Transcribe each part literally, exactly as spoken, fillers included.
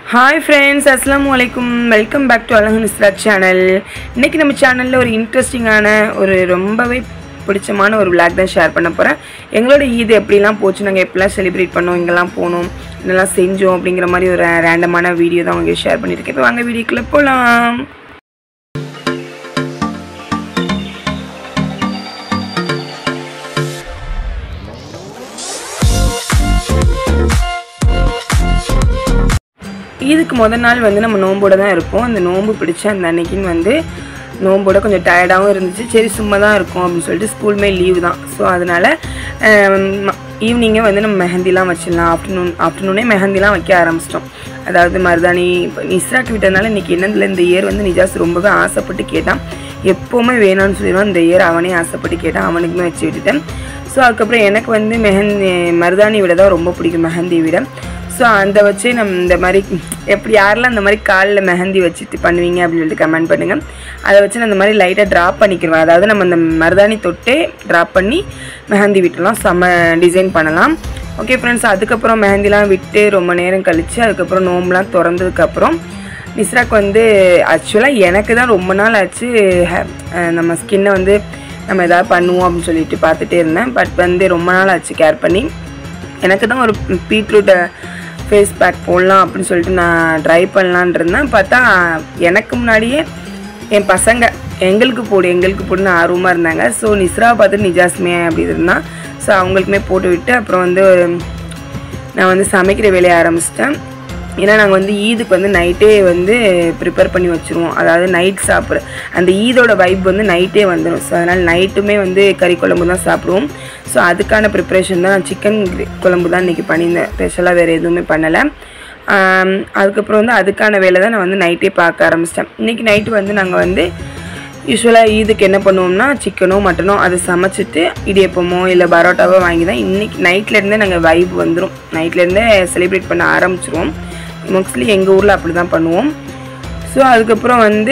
Hi friends, Assalamu alaikum. Welcome back to Alahun Isra channel. இன்னைக்கு நம்ம சேனல்ல ஒரு இன்ட்ரஸ்டிங்கான ஒரு ரொம்பவே பிடிச்சமான ஒரு vlog தான் ஷேர் பண்ண போறேன். எங்களோட ஈத் எப்படிலாம் போச்சு, நாங்க எப்படிலாம் செலிப்ரேட் பண்ணோம், எங்கலாம் போனோம், என்னலாம் செஞ்சோம் அப்படிங்கிற மாதிரி ஒரு ரேண்டமான வீடியோ தான் உங்களுக்கு ஷேர் பண்ணிருக்கேன். இப்போ வாங்க வீடியோக்குள்ள போலாம். இதுக்கு முதல் நாள் வந்து நம்ம நோம்போட தான் இருப்போம். அந்த நோம்பு பிடிச்ச அந்த அன்னைக்குன்னு வந்து நோம்போட கொஞ்சம் டயர்டாகவும் இருந்துச்சு. சரி சும்மா தான் இருக்கும் அப்படின்னு சொல்லிட்டு ஸ்கூலுமே லீவு தான். ஸோ அதனால் ஈவினிங்கே வந்து நம்ம மெஹந்திலாம் வச்சிடலாம். ஆஃப்டர்நூன் ஆஃப்டர்நூனே மெஹந்திலாம் வைக்க ஆரம்பிச்சிட்டோம். அதாவது மருதாணி இப்போ நிஸ்ராக்கு விட்டதுனால இன்றைக்கி என்னதில் இந்த இயர் வந்து நிஜாஸ் ரொம்பவே ஆசைப்பட்டு கேட்டான். எப்போவுமே வேணான்னு சொல்லிடுவான். இந்த இயர் அவனே ஆசைப்பட்டு கேட்டான், அவனுக்குமே வச்சு விட்டுட்டேன். ஸோ அதுக்கப்புறம் எனக்கு வந்து மெஹந்தி மருதாணி விட தான் ரொம்ப பிடிக்கும், மெஹந்தி விட. ஸோ அந்த வச்சு நம்ம இந்த மாதிரி எப்படி யாரெல்லாம் இந்த மாதிரி காலில் மெஹந்தி வச்சுட்டு பண்ணுவீங்க அப்படின்னு சொல்லிட்டு கமெண்ட் பண்ணுங்கள். அதை வச்சு நான் இந்த மாதிரி லைட்டாக ட்ராப் பண்ணிக்கிறேன். அதாவது நம்ம இந்த மருதாணி தொட்டே ட்ராப் பண்ணி மெஹந்தி விட்டுலாம் செம்ம டிசைன் பண்ணலாம். ஓகே ஃப்ரெண்ட்ஸ், அதுக்கப்புறம் மெஹந்திலாம் விட்டு ரொம்ப நேரம் கழித்து அதுக்கப்புறம் நோம்புலாம் திறந்ததுக்கப்புறம் நிஸ்ராக்கு வந்து ஆக்சுவலாக எனக்கு தான் ரொம்ப நாள் ஆச்சு நம்ம ஸ்கின்னை வந்து நம்ம எதாவது பண்ணுவோம் அப்படின்னு சொல்லிட்டு பார்த்துட்டே இருந்தேன். பட் வந்து ரொம்ப நாள் ஆச்சு கேர் பண்ணி. எனக்கு தான் ஒரு பீட்ரூட்டை ஃபேஸ் பேக் போடலாம் அப்படின்னு சொல்லிட்டு நான் ட்ரை பண்ணலான் இருந்தேன். பார்த்தா எனக்கு முன்னாடியே என் பசங்க எங்களுக்கு போடு எங்களுக்கு போடுன்னு ஆர்வமாக இருந்தாங்க. ஸோ நிஸ்ராவை பார்த்துட்டு நிஜாஸ்மே அப்படி இருந்தான். ஸோ அவங்களுக்குமே போட்டு விட்டு அப்புறம் வந்து நான் வந்து சமைக்கிற வேலையை ஆரம்பிச்சிட்டேன். ஏன்னா நாங்கள் வந்து ஈதுக்கு வந்து நைட்டே வந்து ப்ரிப்பேர் பண்ணி வச்சுருவோம். அதாவது நைட் சாப்பிட்ற அந்த ஈதோட வைப் வந்து நைட்டே வந்துடும். ஸோ அதனால் நைட்டுமே வந்து கறி குழம்பு தான் சாப்பிடுவோம். ஸோ அதுக்கான ப்ரிப்ரேஷன் தான் நான் சிக்கன் குழம்பு தான் இன்றைக்கி பண்ணியிருந்தேன். ஸ்பெஷலாக வேறு எதுவுமே பண்ணலை. அதுக்கப்புறம் வந்து அதுக்கான வேலை தான் நான் வந்து நைட்டே பார்க்க ஆரம்பிச்சிட்டேன். இன்றைக்கி நைட்டு வந்து நாங்கள் வந்து யூஸ்வலாக ஈதுக்கு என்ன பண்ணுவோம்னா சிக்கனோ மட்டனோ அதை சமைச்சிட்டு இடியப்பமோ இல்லை பரோட்டாவோ வாங்கி தான் இன்றைக்கி நைட்லேருந்தே நாங்கள் வைப் வந்துடும். நைட்லேருந்தே செலிப்ரேட் பண்ண ஆரம்பிச்சிருவோம். மோஸ்ட்லி எங்கள் ஊரில் அப்படி தான் பண்ணுவோம். ஸோ அதுக்கப்புறம் வந்து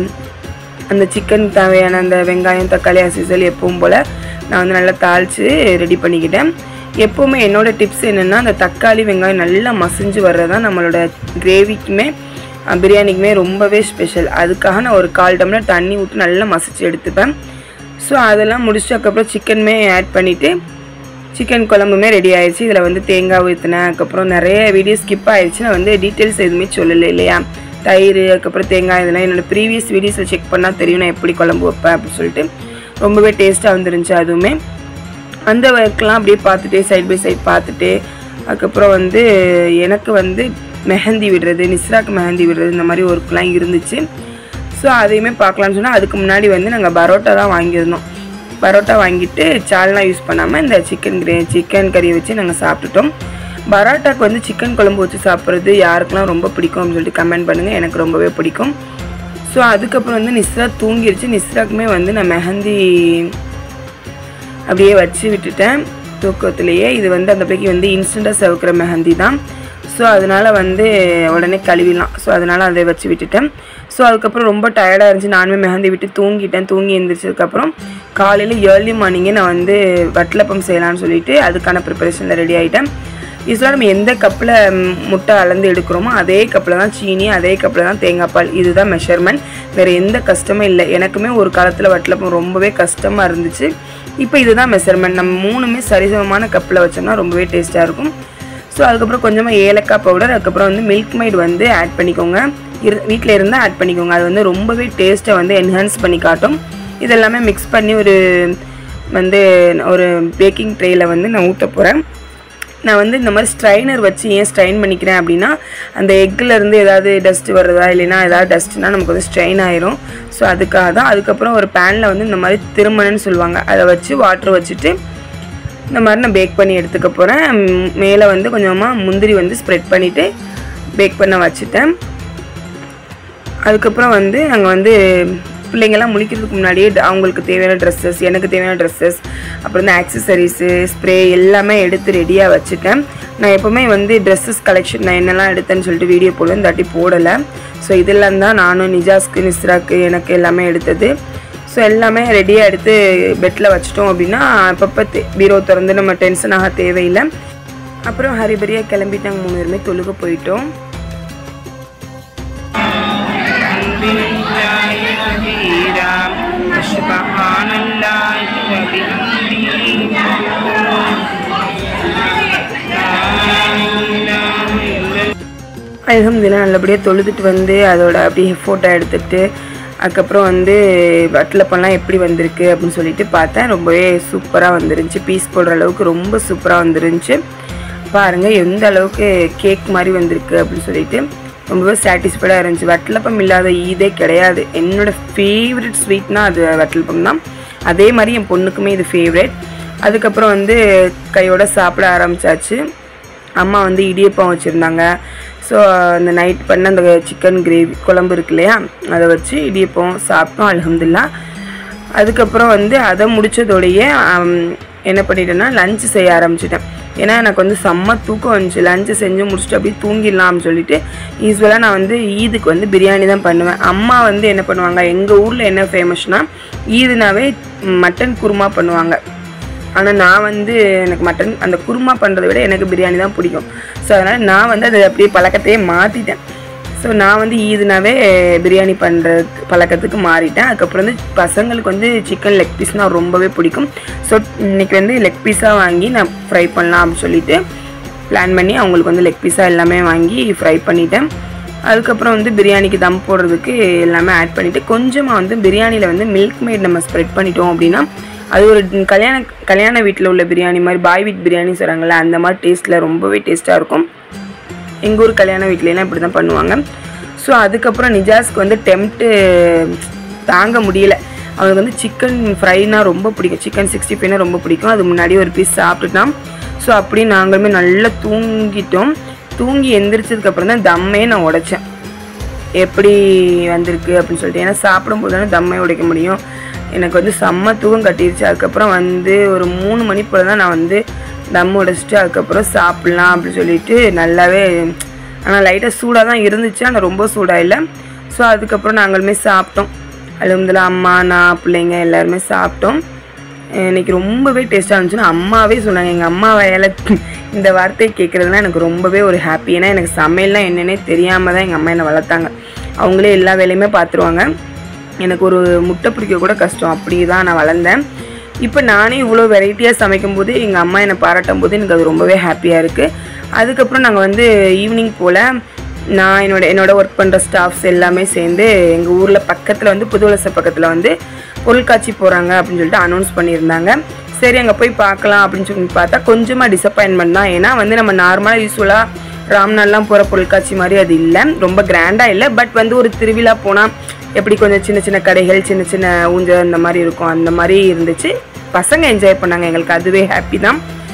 அந்த சிக்கன் தேவையான அந்த வெங்காயம் தக்காளி அசிசல் எப்பவும் போல் நான் வந்து நல்லா தாளித்து ரெடி பண்ணிக்கிட்டேன். எப்போவுமே என்னோடய டிப்ஸ் என்னென்னா அந்த தக்காளி வெங்காயம் நல்லா மசிஞ்சு வர்றது தான் நம்மளோட கிரேவிக்குமே பிரியாணிக்குமே ரொம்பவே ஸ்பெஷல். அதுக்காக நான் ஒரு கால் டம்ளர் தண்ணி ஊற்றி நல்லா மசிச்சு எடுத்துப்பேன். ஸோ அதெல்லாம் முடிச்சதுக்கப்புறம் சிக்கனுமே ஆட் பண்ணிவிட்டு சிக்கன் குழம்புமே ரெடி ஆயிடுச்சு. இதில் வந்து தேங்காய் ஊற்றினேன். அதுக்கப்புறம் நிறைய வீடியோ ஸ்கிப் ஆகிடுச்சு. நான் வந்து டீட்டெயில்ஸ் எதுவுமே சொல்லலை இல்லையா. தயிர் அதுக்கப்புறம் தேங்காய் இதெல்லாம் என்னோடய ப்ரீவியஸ் வீடியோஸில் செக் பண்ணால் தெரியும் நான் எப்படி குழம்பு வைப்பேன் அப்படின்னு சொல்லிட்டு. ரொம்பவே டேஸ்ட்டாக வந்துருந்துச்சு. அதுவுமே அந்த ஒர்க்கெலாம் அப்படியே பார்த்துட்டே சைட் பை சைட் பார்த்துட்டு அதுக்கப்புறம் வந்து எனக்கு வந்து மெஹந்தி விடுறது நிஸ்ராக்கு மெஹந்தி விடுறது இந்த மாதிரி ஒர்க்லாம் இருந்துச்சு. ஸோ அதையுமே பார்க்கலான்னு சொன்னால் அதுக்கு முன்னாடி வந்து நாங்கள் பரோட்டா தான் வாங்கியிருந்தோம். பரோட்டா வாங்கிட்டு சால்னா யூஸ் பண்ணாமல் இந்த சிக்கன் கிரே சிக்கன் கறியை வச்சு நாங்கள் சாப்பிட்டுட்டோம். பரோட்டாக்கு வந்து சிக்கன் குழம்பு வச்சு சாப்பிட்றது யாருக்கெல்லாம் ரொம்ப பிடிக்கும் அப்படின்னு சொல்லிட்டு கமெண்ட் பண்ணுங்கள். எனக்கு ரொம்பவே பிடிக்கும். ஸோ அதுக்கப்புறம் வந்து நிஸ்ரா தூங்கிடுச்சு. நிஸ்ராக்குமே வந்து நான் மெஹந்தி அப்படியே வச்சு விட்டுட்டேன் தூக்கத்துலேயே. இது வந்து அந்த பிள்ளைக்கு வந்து இன்ஸ்டண்ட்டாக செவக்கிற மெஹந்தி தான். ஸோ அதனால் வந்து உடனே கழுவிடலாம். ஸோ அதனால் அதை வச்சு விட்டுட்டேன். ஸோ அதுக்கப்புறம் ரொம்ப டயர்டாக இருந்துச்சு. நானுமே மெஹந்தி விட்டு தூங்கிட்டேன். தூங்கி எழுந்திரிச்சதுக்கப்புறம் காலையில் ஏர்லி மார்னிங்கே நான் வந்து வட்டலப்பம் செய்யலான்னு சொல்லிவிட்டு அதுக்கான ப்ரிப்பரேஷனில் ரெடி ஆகிட்டேன். யூஸ்வலாக நம்ம எந்த கப்பில் முட்டை அளந்து எடுக்கிறோமோ அதே கப்பில் தான் சீனி, அதே கப்பில் தான் தேங்காய் பால். இதுதான் மெஷர்மெண்ட். வேறு எந்த கஷ்டமும் இல்லை. எனக்குமே ஒரு காலத்தில் வட்டலப்பம் ரொம்பவே கஷ்டமாக இருந்துச்சு. இப்போ இதுதான் மெஷர்மெண்ட். நம்ம மூணுமே சரிசமமான கப்பில் வச்சோம்னா ரொம்பவே டேஸ்ட்டாக இருக்கும். ஸோ அதுக்கப்புறம் கொஞ்சமாக ஏலக்காய் பவுடர் அதுக்கப்புறம் வந்து மில்க் மைட் வந்து ஆட் பண்ணிக்கோங்க. இரு வீட்டில் இருந்தால் ஆட் பண்ணிக்கோங்க. அது வந்து ரொம்பவே டேஸ்ட்டை வந்து என்ஹான்ஸ் பண்ணி காட்டும். இதெல்லாமே மிக்ஸ் பண்ணி ஒரு வந்து ஒரு பேக்கிங் ட்ரேயில் வந்து நான் ஊற்ற போகிறேன். நான் வந்து இந்த மாதிரி ஸ்ட்ரைனர் வச்சு ஏன் ஸ்ட்ரைன் பண்ணிக்கிறேன் அப்படின்னா அந்த எக்கிலேருந்து ஏதாவது டஸ்ட்டு வர்றதா இல்லைன்னா ஏதாவது டஸ்ட்னா நமக்கு வந்து ஸ்ட்ரெயின் ஆயிரும். ஸோ அதுக்காக தான். அதுக்கப்புறம் ஒரு பேனில் வந்து இந்த மாதிரி திருமணன்னு சொல்லுவாங்க, அதை வச்சு வாட்டர் வச்சுட்டு இந்த மாதிரி நான் பேக் பண்ணி எடுத்துக்க போகிறேன். மேலே வந்து கொஞ்சமாக முந்திரி வந்து ஸ்ப்ரெட் பண்ணிவிட்டு பேக் பண்ண வச்சுட்டேன். அதுக்கப்புறம் வந்து நாங்கள் வந்து பிள்ளைங்கள்லாம் முழிக்கிறதுக்கு முன்னாடியே அவங்களுக்கு தேவையான ட்ரெஸ்ஸஸ் எனக்கு தேவையான ட்ரெஸ்ஸஸ் அப்புறம் வந்து ஆக்சசரிஸு ஸ்ப்ரே எல்லாமே எடுத்து ரெடியாக வச்சுட்டேன். நான் எப்போவுமே வந்து ட்ரெஸ்ஸஸ் கலெக்ஷன் நான் என்னெல்லாம் எடுத்தேன்னு சொல்லிட்டு வீடியோ போடுவேன். தாட்டி போடலை. ஸோ இதெல்லாம் தான் நானும் நிஜாஸ்க்கு நிஸ்ராக்கு எனக்கு எல்லாமே எடுத்தது. ஸோ எல்லாமே ரெடியாக எடுத்து பெட்டில் வச்சிட்டோம் அப்படின்னா அப்பப்போ பீரோ திறந்து நம்ம டென்ஷன் ஆக தேவையில்லை. அப்புறம் ஹரிபரியாக கிளம்பிட்டு நாங்கள் மூணு பேருமே தொழுக போயிட்டோம். بالله كثيرا سبحان الله அல்ஹம்துலில்லாஹ் நல்லபடியாக தொழுதுட்டு வந்து அதோட அப்படியே ஃபோட்டோ எடுத்துகிட்டு அதுக்கப்புறம் வந்து வட்டலப்பம்லாம் எப்படி வந்திருக்கு அப்படின்னு சொல்லிட்டு பார்த்தேன். ரொம்பவே சூப்பராக வந்துருந்துச்சு. பீஸ் போடுற அளவுக்கு ரொம்ப சூப்பராக வந்துருந்துச்சு. பாருங்கள் எந்த அளவுக்கு கேக் மாதிரி வந்திருக்கு அப்படின்னு சொல்லிட்டு ரொம்பவே சாட்டிஸ்ஃபைடாக இருந்துச்சு. வட்டலப்பம் இல்லாத ஈதே கிடையாது. என்னோடய ஃபேவரட் ஸ்வீட்னால் அது வட்டலப்பம் தான். அதே மாதிரி என் பொண்ணுக்குமே இது ஃபேவரட். அதுக்கப்புறம் வந்து கையோட சாப்பிட ஆரம்பித்தாச்சு. அம்மா வந்து இடியப்பம் வச்சுருந்தாங்க. ஸோ அந்த நைட் பண்ண அந்த சிக்கன் கிரேவி குழம்பு இருக்கு இல்லையா, அதை வச்சு இடியப்பம் சாப்பிட்டோம் அல்ஹம்துலில்லாஹ். அதுக்கப்புறம் வந்து அதை முடித்ததோடையே என்ன பண்ணிட்டேன்னா லஞ்சு செய்ய ஆரம்பிச்சிட்டேன். ஏன்னா எனக்கு வந்து செம்ம தூக்கம் வந்துச்சு. லஞ்சு செஞ்சு முடிச்சுட்டு அப்படியே தூங்கிடலாம்னு சொல்லிட்டு யூஸ்வலாக நான் வந்து ஈதுக்கு வந்து பிரியாணி தான் பண்ணுவேன். அம்மா வந்து என்ன பண்ணுவாங்க, எங்கள் ஊரில் என்ன ஃபேமஸ்னால் ஈதுனாவே மட்டன் குருமா பண்ணுவாங்க. ஆனால் நான் வந்து எனக்கு மட்டன் அந்த குருமா பண்ணுறதை விட எனக்கு பிரியாணி தான் பிடிக்கும். ஸோ அதனால் நான் வந்து அதை அப்படியே பழக்கத்தையே மாற்றிட்டேன். ஸோ நான் வந்து ஈதுனாவே பிரியாணி பண்ணுறதுக்கு பழக்கத்துக்கு மாறிட்டேன். அதுக்கப்புறம் வந்து பசங்களுக்கு வந்து சிக்கன் லெக் பீஸ்னால் ரொம்பவே பிடிக்கும். ஸோ இன்றைக்கி வந்து லெக் பீஸாக வாங்கி நான் ஃப்ரை பண்ணலாம் அப்படின்னு சொல்லிட்டு பிளான் பண்ணி அவங்களுக்கு வந்து லெக் பீஸாக எல்லாமே வாங்கி ஃப்ரை பண்ணிட்டேன். அதுக்கப்புறம் வந்து பிரியாணிக்கு தம் போடுறதுக்கு எல்லாமே ஆட் பண்ணிவிட்டு கொஞ்சமாக வந்து பிரியாணியில் வந்து மில்க் மேட் நம்ம ஸ்ப்ரெட் பண்ணிட்டோம் அப்படின்னா அது ஒரு கல்யாண கல்யாண வீட்டில் உள்ள பிரியாணி மாதிரி பாய் வீட் பிரியாணி சொல்கிறாங்களே அந்த மாதிரி டேஸ்ட்டில் ரொம்பவே டேஸ்ட்டாக இருக்கும். எங்கள் ஊர் கல்யாண வீட்லலாம் இப்படி தான் பண்ணுவாங்க. ஸோ அதுக்கப்புறம் நிஜாஸ்க்கு வந்து டெம்ப்ட்டு தாங்க முடியல. அவனுக்கு வந்து சிக்கன் ஃப்ரைனால் ரொம்ப பிடிக்கும், சிக்கன் சிக்ஸ்டி ஃபைவ்னா ரொம்ப பிடிக்கும். அது முன்னாடி ஒரு பீஸ் சாப்பிட்டுட்டான். ஸோ அப்படியே நாங்களுமே நல்லா தூங்கிட்டோம். தூங்கி எந்திரிச்சதுக்கப்புறம் தான் தம்மே நான் உடைச்சேன் எப்படி வந்திருக்கு அப்படின்னு சொல்லிட்டு. ஏன்னா சாப்பிடும்போது தானே தம்மை உடைக்க முடியும். எனக்கு வந்து செம்ம தூக்கம் கட்டிடுச்சு. அதுக்கப்புறம் வந்து ஒரு மூணு மணி போல் தான் நான் வந்து தம் உடைச்சிட்டு அதுக்கப்புறம் சாப்பிட்லாம் அப்படின்னு சொல்லிட்டு நல்லாவே, ஆனால் லைட்டாக சூடாக தான் இருந்துச்சு, ஆனால் ரொம்ப சூடாக இல்லை. ஸோ அதுக்கப்புறம் நாங்களுமே சாப்பிட்டோம். அல்ஹம்துலில்லாஹ் அம்மா நான் பிள்ளைங்க எல்லாருமே சாப்பிட்டோம். இன்றைக்கி ரொம்பவே டேஸ்ட்டாக இருந்துச்சுன்னு அம்மாவே சொன்னாங்க. எங்கள் அம்மா வாயால் இந்த வார்த்தையை கேட்குறதுலாம் எனக்கு ரொம்பவே ஒரு ஹாப்பி. ஏன்னா எனக்கு சமையல்லாம் என்னென்னே தெரியாமல் தான் எங்கள் அம்மா என்னை வளர்த்தாங்க. அவங்களே எல்லா வேலையுமே பார்த்துருவாங்க. எனக்கு ஒரு முட்டை பிடிக்க கூட கஷ்டம், அப்படி தான் நான் வளர்ந்தேன். இப்போ நானே இவ்வளோ வெரைட்டியாக சமைக்கும்போது எங்கள் அம்மா என்னை பாராட்டும் போது எனக்கு அது ரொம்பவே ஹாப்பியாக இருக்குது. அதுக்கப்புறம் நாங்கள் வந்து ஈவினிங் போல் நான் என்னோட என்னோட ஒர்க் பண்ணுற ஸ்டாஃப்ஸ் எல்லாமே சேர்ந்து எங்கள் ஊரில் பக்கத்தில் வந்து புதுவலசை பக்கத்தில் வந்து பொருட்காட்சி போகிறாங்க அப்படின்னு சொல்லிட்டு அனௌன்ஸ் பண்ணியிருந்தாங்க. சரி அங்கே போய் பார்க்கலாம் அப்படின்னு சொல்லி பார்த்தா கொஞ்சமாக டிசப்பாயின்மெண்ட் தான். ஏன்னா வந்து நம்ம நார்மலாக யூஸ்வலாக ராம்நாள்லாம் போகிற பொருட்காட்சி மாதிரி அது இல்லை, ரொம்ப கிராண்டாக இல்லை. பட் வந்து ஒரு திருவிழா போனால் எப்படி கொஞ்சம் சின்ன சின்ன கடைகள் சின்ன சின்ன ஊஞ்சல் அந்த மாதிரி இருக்கும், அந்த மாதிரி இருந்துச்சு. பசங்க என்ஜாய் பண்ணாங்க, எங்களுக்கு அதுவே ஹாப்பி தான்.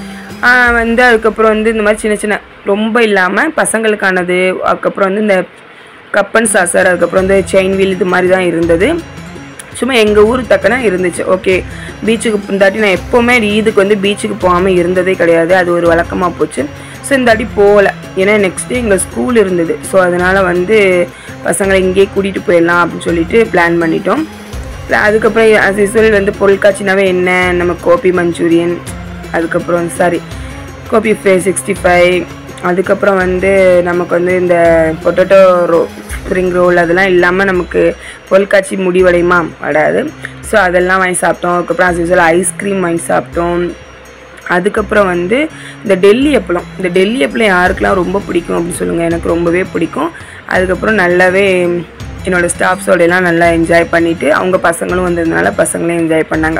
வந்து அதுக்கப்புறம் வந்து இந்த மாதிரி சின்ன சின்ன ரொம்ப இல்லாமல் பசங்களுக்கானது, அதுக்கப்புறம் வந்து இந்த கப்பன் சாசர், அதுக்கப்புறம் வந்து செயின் வீல் இது மாதிரி தான் இருந்தது. சும்மா எங்கள் ஊர் தக்கன இருந்துச்சு. ஓகே பீச்சுக்கு இந்தாட்டி நான் எப்போவுமே ஈதுக்கு வந்து பீச்சுக்கு போகாமல் இருந்ததே கிடையாது, அது ஒரு வழக்கமாக போச்சு. ஸோ இந்த அடி போகலை, ஏன்னா நெக்ஸ்ட் டே எங்கள் ஸ்கூல் இருந்தது. ஸோ அதனால் வந்து பசங்களை இங்கேயே கூட்டிகிட்டு போயிடலாம் அப்படின்னு சொல்லிட்டு பிளான் பண்ணிட்டோம். அதுக்கப்புறம் ஆஸ் யூஸ்வல் வந்து பொருட்காட்சினாவே என்ன, நம்ம கோபி மஞ்சூரியன், அதுக்கப்புறம் சாரி கோபி ஃபே சிக்ஸ்டி ஃபைவ், அதுக்கப்புறம் வந்து நமக்கு வந்து இந்த பொட்டேட்டோ ரோ ஸ்ப்ரிங் ரோல் அதெல்லாம் இல்லாமல் நமக்கு பொருட்காட்சி முடிவடையுமா வராது. ஸோ அதெல்லாம் வாங்கி சாப்பிட்டோம். அதுக்கப்புறம் ஆஸ் யூஸ்வல் ஐஸ்கிரீம் வாங்கி சாப்பிட்டோம். அதுக்கப்புறம் வந்து இந்த டெல்லி அப்பளம், இந்த டெல்லி அப்பளம் யாருக்கெல்லாம் ரொம்ப பிடிக்கும் அப்படின்னு சொல்லுங்கள், எனக்கு ரொம்பவே பிடிக்கும். அதுக்கப்புறம் நல்லாவே என்னோடய ஸ்டாஃப்ஸோடையெல்லாம் நல்லா என்ஜாய் பண்ணிவிட்டு அவங்க பசங்களும் வந்ததுனால பசங்களையும் என்ஜாய் பண்ணாங்க.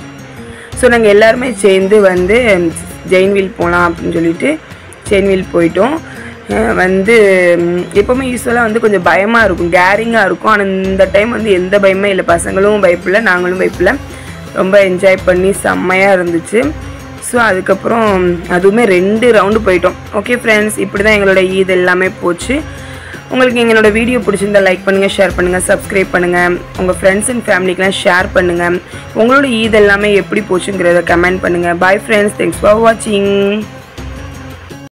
ஸோ நாங்கள் எல்லாருமே சேர்ந்து வந்து ஜெயின் வீல் போகலாம் அப்படின்னு சொல்லிட்டு செயின் வீல் போயிட்டோம். வந்து எப்போவுமே யூஸ்வலாக வந்து கொஞ்சம் பயமாக இருக்கும், கேரிங்காக இருக்கும். ஆனால் இந்த டைம் வந்து எந்த பயமே இல்லை, பசங்களும் பயப்பில்லை நாங்களும் பயப்பில்லை, ரொம்ப என்ஜாய் பண்ணி செம்மையாக இருந்துச்சு. ஸோ அதுக்கப்புறம் அதுவுமே ரெண்டு ரவுண்டு போயிட்டோம். ஓகே ஃப்ரெண்ட்ஸ், இப்படி தான் எங்களோட ஈத் எல்லாமே போச்சு. உங்களுக்கு எங்களோட வீடியோ பிடிச்சிருந்தால் லைக் பண்ணுங்கள், ஷேர் பண்ணுங்கள், சப்ஸ்கிரைப் பண்ணுங்கள், உங்கள் ஃப்ரெண்ட்ஸ் அண்ட் ஃபேமிலிக்கெலாம் ஷேர் பண்ணுங்கள். உங்களோட ஈத் எல்லாமே எப்படி போச்சுங்கிறத கமெண்ட் பண்ணுங்கள். பாய் ஃப்ரெண்ட்ஸ், தேங்க்ஸ் ஃபார் வாட்சிங்.